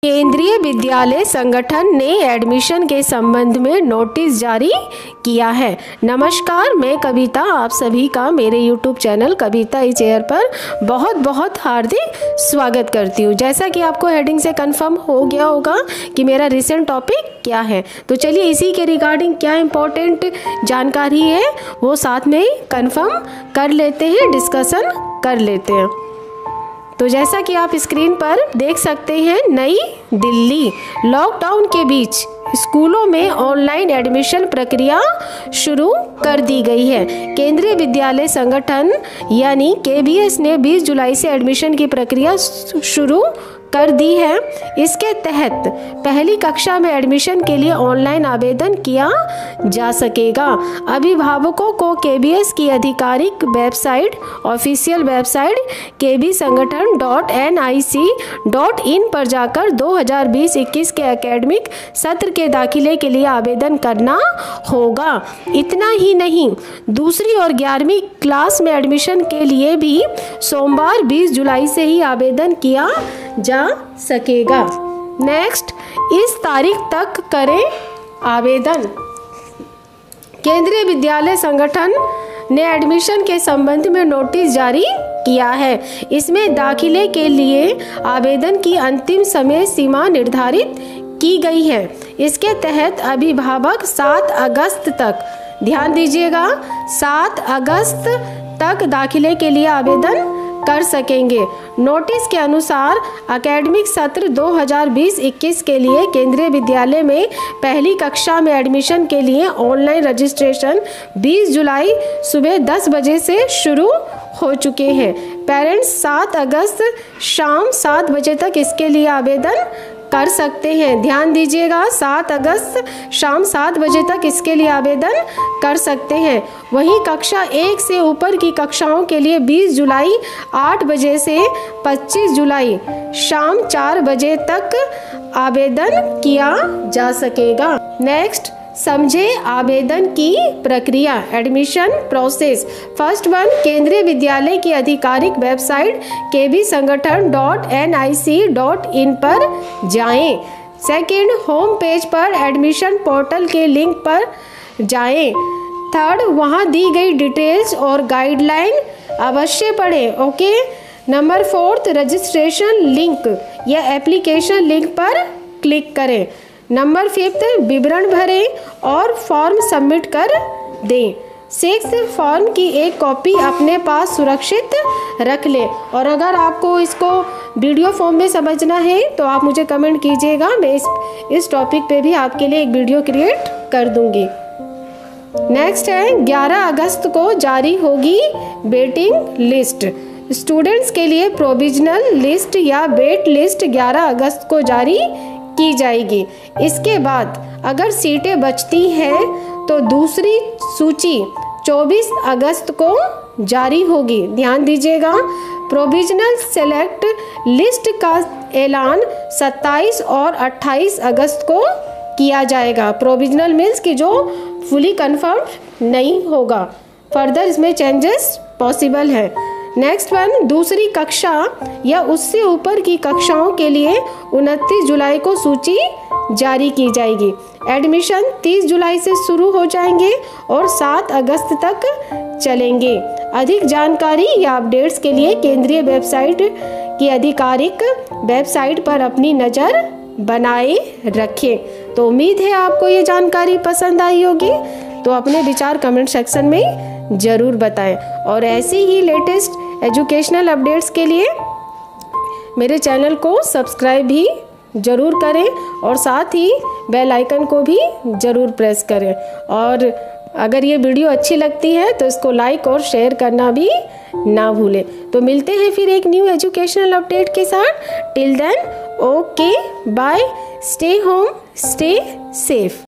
केंद्रीय विद्यालय संगठन ने एडमिशन के संबंध में नोटिस जारी किया है। नमस्कार, मैं कविता आप सभी का मेरे YouTube channel Kavita is air पर बहुत बहुत हार्दिक स्वागत करती हूँ। जैसा कि आपको हेडिंग से कंफर्म हो गया होगा कि मेरा रिसेंट टॉपिक क्या है, तो चलिए इसी के रिगार्डिंग क्या इम्पोर्टेंट जानकारी है वो साथ में कंफर्म कर लेते हैं, डिस्कशन कर लेते हैं। तो जैसा कि आप स्क्रीन पर देख सकते हैं, नई दिल्ली लॉकडाउन के बीच स्कूलों में ऑनलाइन एडमिशन प्रक्रिया शुरू कर दी गई है। केंद्रीय विद्यालय संगठन यानी KVS ने 20 जुलाई से एडमिशन की प्रक्रिया शुरू कर दी है। इसके तहत पहली कक्षा में एडमिशन के लिए ऑनलाइन आवेदन किया जा सकेगा। अभिभावकों को KVS की आधिकारिक वेबसाइट ऑफिशियल वेबसाइट kvsangathan.nic.in पर जाकर 2020-21 के एकेडमिक सत्र के दाखिले के लिए आवेदन करना होगा। इतना ही नहीं, दूसरी और 11वीं क्लास में एडमिशन के लिए भी सोमवार 20 जुलाई से ही आवेदन किया जा सकेगा। नेक्स्ट, इस तारीख तक करें आवेदन। केंद्रीय विद्यालय संगठन ने एडमिशन के संबंध में नोटिस जारी किया है। इसमें दाखिले के लिए आवेदन की अंतिम समय सीमा निर्धारित की गई है। इसके तहत अभिभावक 7 अगस्त तक, ध्यान दीजिएगा, 7 अगस्त तक दाखिले के लिए आवेदन कर सकेंगे। नोटिस के अनुसार एकेडमिक सत्र 2020-21 के लिए केंद्रीय विद्यालय में पहली कक्षा में एडमिशन के लिए ऑनलाइन रजिस्ट्रेशन 20 जुलाई सुबह 10 बजे से शुरू हो चुके हैं। पेरेंट्स 7 अगस्त शाम 7 बजे तक इसके लिए आवेदन कर सकते हैं। ध्यान दीजिएगा, 7 अगस्त शाम 7 बजे तक इसके लिए आवेदन कर सकते हैं। वहीं कक्षा 1 से ऊपर की कक्षाओं के लिए 20 जुलाई 8 बजे से 25 जुलाई शाम 4 बजे तक आवेदन किया जा सकेगा। नेक्स्ट, समझे आवेदन की प्रक्रिया, एडमिशन प्रोसेस। फर्स्ट वन, केंद्रीय विद्यालय की आधिकारिक वेबसाइट kvsangathan.nic.in पर जाएं। सेकंड, होम पेज पर एडमिशन पोर्टल के लिंक पर जाएं। थर्ड, वहां दी गई डिटेल्स और गाइडलाइन अवश्य पढ़ें। ओके। नंबर 4, रजिस्ट्रेशन लिंक या एप्लीकेशन लिंक पर क्लिक करें। नंबर 5, विवरण भरें और फॉर्म सबमिट कर दें। 6, फॉर्म की एक कॉपी अपने पास सुरक्षित रख लें। और अगर आपको इसको वीडियो फॉर्म में समझना है तो आप मुझे कमेंट कीजिएगा, मैं इस टॉपिक पे भी आपके लिए एक वीडियो क्रिएट कर दूंगी। नेक्स्ट है, 11 अगस्त को जारी होगी वेटिंग लिस्ट। स्टूडेंट्स के लिए प्रोविजनल लिस्ट या वेट लिस्ट 11 अगस्त को जारी की जाएगी। इसके बाद अगर सीटें बचती हैं तो दूसरी सूची 24 अगस्त को जारी होगी। ध्यान दीजिएगा, प्रोविजनल सेलेक्ट लिस्ट का ऐलान 27 और 28 अगस्त को किया जाएगा। प्रोविजनल मीन्स कि जो फुली कंफर्म नहीं होगा, फर्दर इसमें चेंजेस पॉसिबल है। नेक्स्ट वन, दूसरी कक्षा या उससे ऊपर की कक्षाओं के लिए 29 जुलाई को सूची जारी की जाएगी। एडमिशन 30 जुलाई से शुरू हो जाएंगे और 7 अगस्त तक चलेंगे। अधिक जानकारी या अपडेट्स के लिए केंद्रीय वेबसाइट की आधिकारिक वेबसाइट पर अपनी नज़र बनाए रखें। तो उम्मीद है आपको ये जानकारी पसंद आई होगी, तो अपने विचार कमेंट सेक्शन में ज़रूर बताएं। और ऐसे ही लेटेस्ट एजुकेशनल अपडेट्स के लिए मेरे चैनल को सब्सक्राइब भी ज़रूर करें और साथ ही बेल आइकन को भी ज़रूर प्रेस करें। और अगर ये वीडियो अच्छी लगती है तो इसको लाइक और शेयर करना भी ना भूलें। तो मिलते हैं फिर एक न्यू एजुकेशनल अपडेट के साथ। Till then, okay, bye, stay home, stay safe.